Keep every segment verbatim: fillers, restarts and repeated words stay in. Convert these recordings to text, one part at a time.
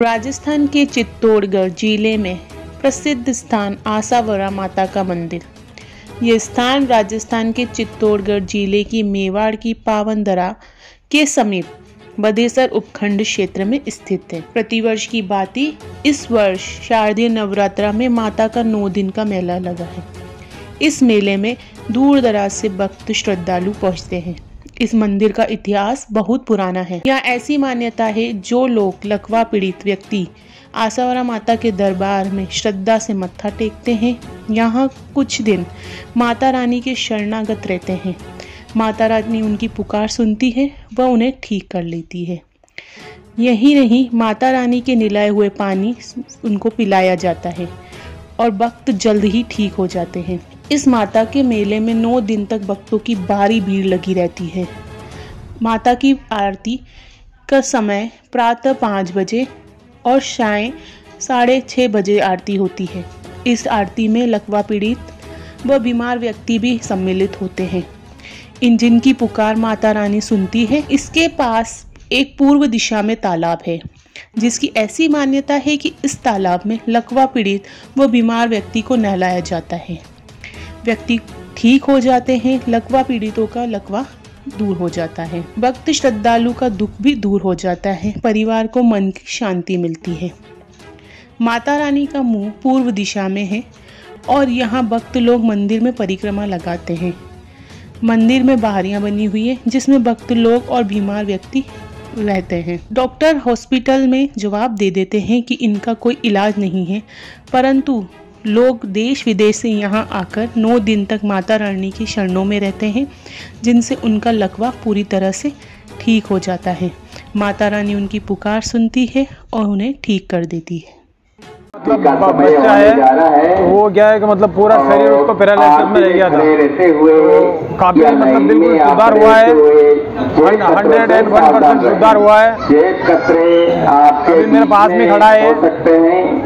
राजस्थान के चित्तौड़गढ़ जिले में प्रसिद्ध स्थान आशावरा माता का मंदिर। ये स्थान राजस्थान के चित्तौड़गढ़ जिले की मेवाड़ की पावनदरा के समीप बदेसर उपखंड क्षेत्र में स्थित है। प्रतिवर्ष की भांति इस वर्ष शारदीय नवरात्रा में माता का नौ दिन का मेला लगा है। इस मेले में दूर दराज से भक्त श्रद्धालु पहुंचते हैं। इस मंदिर का इतिहास बहुत पुराना है। यहाँ ऐसी मान्यता है, जो लोग लकवा पीड़ित व्यक्ति आशावरा माता के दरबार में श्रद्धा से मत्था टेकते हैं, यहाँ कुछ दिन माता रानी के शरणागत रहते हैं। माता रानी उनकी पुकार सुनती है व उन्हें ठीक कर लेती है। यही नहीं, माता रानी के निलाए हुए पानी उनको पिलाया जाता है और भक्त जल्द ही ठीक हो जाते हैं। इस माता के मेले में नौ दिन तक भक्तों की भारी भीड़ लगी रहती है। माता की आरती का समय प्रातः पाँच बजे और शाम साढ़े छः बजे आरती होती है। इस आरती में लकवा पीड़ित व बीमार व्यक्ति भी सम्मिलित होते हैं, इन जिनकी पुकार माता रानी सुनती है। इसके पास एक पूर्व दिशा में तालाब है, जिसकी ऐसी मान्यता है कि इस तालाब में लकवा पीड़ित व बीमार व्यक्ति को नहलाया जाता है। व्यक्ति ठीक हो जाते हैं, लकवा पीड़ितों का लकवा दूर हो जाता है, भक्त श्रद्धालु का दुख भी दूर हो जाता है, परिवार को मन की शांति मिलती है। माता रानी का मुंह पूर्व दिशा में है और यहाँ भक्त लोग मंदिर में परिक्रमा लगाते हैं। मंदिर में बाहरियां बनी हुई है, जिसमें भक्त लोग और बीमार व्यक्ति रहते हैं। डॉक्टर हॉस्पिटल में जवाब दे देते हैं कि इनका कोई इलाज नहीं है, परंतु लोग देश विदेश से यहाँ आकर नौ दिन तक माता रानी की शरणों में रहते हैं, जिनसे उनका लकवा पूरी तरह से ठीक हो जाता है। माता रानी उनकी पुकार सुनती है और उन्हें ठीक कर देती है। मतलब बच्चा है तो वो क्या है कि मतलब पूरा शरीर उसको पैरालिसिस में रह गया था, तो काफी मतलब बिल्कुल सुधार हुआ है, हंड्रेड एंड वन परसेंट सुधार हुआ है। अभी मेरे पास में खड़ा है।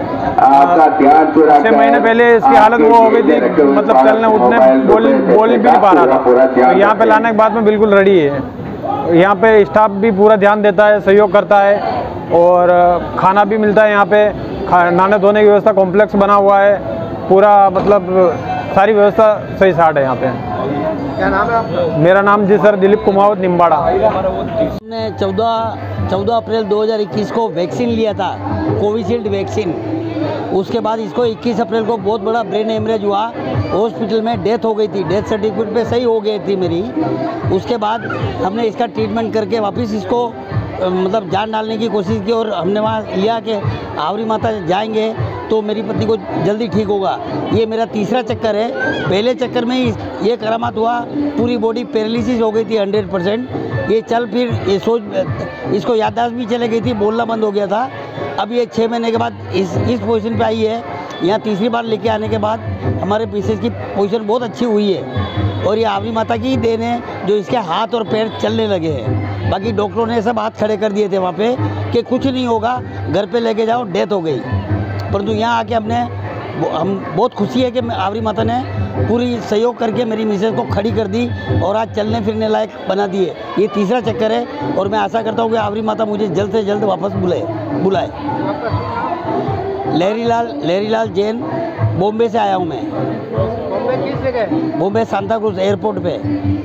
छह महीने पहले इसकी हालत वो हो गई थी, मतलब चलने उठने बोल बोल भी नहीं पा रहा था। तो यहाँ पे लाने के बाद में बिल्कुल रेडी है। यहाँ पे स्टाफ भी पूरा ध्यान देता है, सहयोग करता है और खाना भी मिलता है। यहाँ पे नहाने धोने की व्यवस्था कॉम्प्लेक्स बना हुआ है, पूरा मतलब सारी व्यवस्था सही साठ है यहाँ पे। क्या नाम है आपका? मेरा नाम जी सर दिलीप कुमावत निम्बाड़ा। हमने चौदह चौदह अप्रैल दो हज़ार इक्कीस को वैक्सीन लिया था, कोविशील्ड वैक्सीन। उसके बाद इसको इक्कीस अप्रैल को बहुत बड़ा ब्रेन हेमरेज हुआ, हॉस्पिटल में डेथ हो गई थी। डेथ सर्टिफिकेट पे सही हो गई थी मेरी। उसके बाद हमने इसका ट्रीटमेंट करके वापस इसको मतलब जान डालने की कोशिश की और हमने वहाँ लिया कि आवरी माता जाएंगे तो मेरी पत्नी को जल्दी ठीक होगा। ये मेरा तीसरा चक्कर है। पहले चक्कर में ही ये करामात हुआ, पूरी बॉडी पैरालिसिस हो गई थी हंड्रेड परसेंट। ये चल फिर ये सोच इसको याददाश्त भी चले गई थी, बोलना बंद हो गया था। अब ये छः महीने के बाद इस इस पोजीशन पे आई है। यहाँ तीसरी बार लेके आने के बाद हमारे पीसेस की पोजीशन बहुत अच्छी हुई है और ये आवरी माता की ही देन है जो इसके हाथ और पैर चलने लगे हैं। बाकी डॉक्टरों ने सब हाथ खड़े कर दिए थे वहाँ पे कि कुछ नहीं होगा, घर पे लेके जाओ, डेथ हो गई। परंतु यहाँ आके हमने हम बहुत खुशी है कि आवरी माता ने पूरी सहयोग करके मेरी मिसेज को खड़ी कर दी और आज चलने फिरने लायक बना दिए। ये तीसरा चक्कर है और मैं आशा करता हूँ कि आवरी माता मुझे जल्द से जल्द वापस बुलाए बुलाए लहरीलाल लहरीलाल जैन, बॉम्बे से आया हूँ मैं। बॉम्बे किस जगह? बॉम्बे सांता क्रूज एयरपोर्ट पे।